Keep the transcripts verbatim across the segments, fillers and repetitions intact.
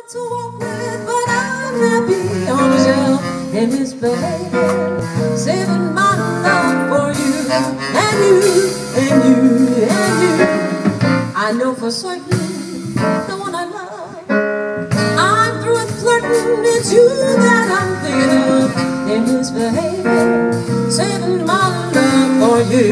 to walk with, but I'm happy on the shelf and misbehaving, saving my love for you and you and you and you. I know for certain the one I love, I'm through with flirting. It's you that I'm thinking of and misbehaving, saving my love for you.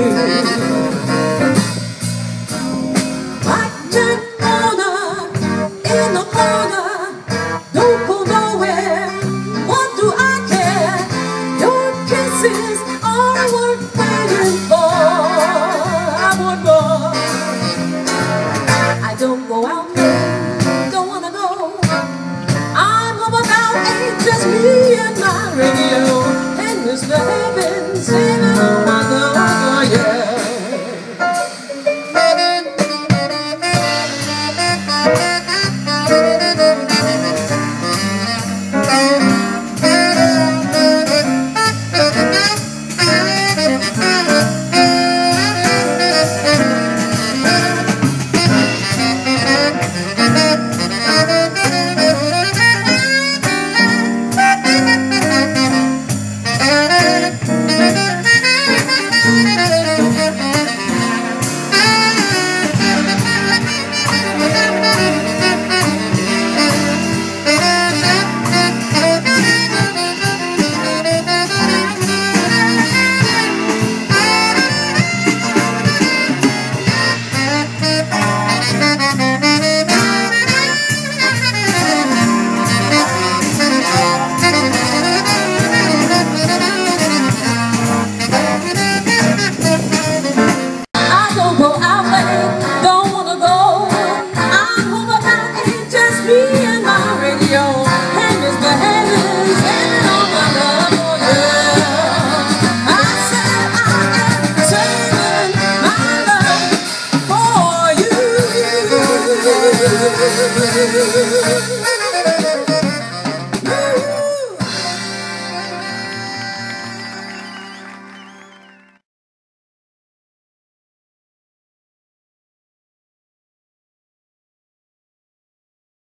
Don't go out there, don't wanna go. I'm home about eight, just me and my radio, and misbehaving, saving all my love, oh yeah. Thank you.